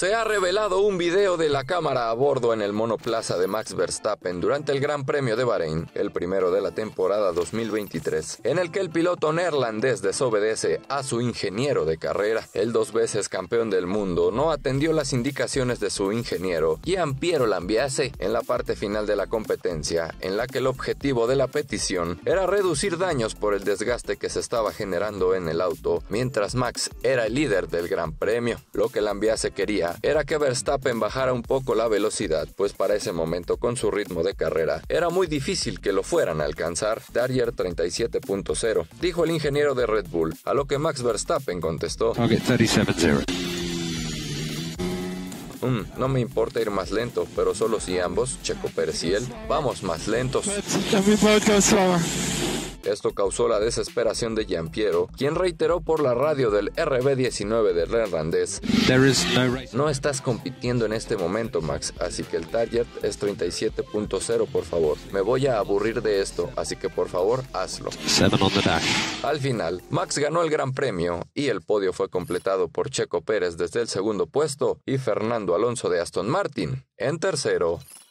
Se ha revelado un video de la cámara a bordo en el monoplaza de Max Verstappen durante el Gran Premio de Bahrein, el primero de la temporada 2023, en el que el piloto neerlandés desobedece a su ingeniero de carrera. El 2 veces campeón del mundo no atendió las indicaciones de su ingeniero, Gianpiero Lambiase, en la parte final de la competencia, en la que el objetivo de la petición era reducir daños por el desgaste que se estaba generando en el auto, mientras Max era el líder del Gran Premio. Lo que Lambiase quería era que Verstappen bajara un poco la velocidad, pues para ese momento con su ritmo de carrera era muy difícil que lo fueran a alcanzar. Darrier 37.0, dijo el ingeniero de Red Bull, a lo que Max Verstappen contestó: Target 37.0. No me importa ir más lento, pero solo si ambos, Checo Pérez y él, vamos más lentos. Esto causó la desesperación de Gianpiero, quien reiteró por la radio del RB19 del neerlandés: no estás compitiendo en este momento, Max, así que el target es 37.0, por favor. Me voy a aburrir de esto, así que por favor, hazlo. 7 on the dash. Al final, Max ganó el Gran Premio y el podio fue completado por Checo Pérez desde el segundo puesto y Fernando Alonso de Aston Martin en tercero.